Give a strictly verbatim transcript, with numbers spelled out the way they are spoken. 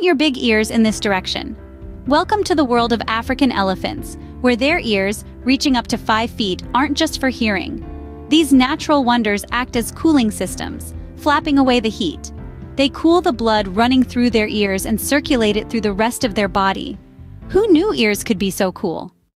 Point your big ears in this direction. Welcome to the world of African elephants, where their ears, reaching up to five feet, aren't just for hearing. These natural wonders act as cooling systems, flapping away the heat. They cool the blood running through their ears and circulate it through the rest of their body. Who knew ears could be so cool?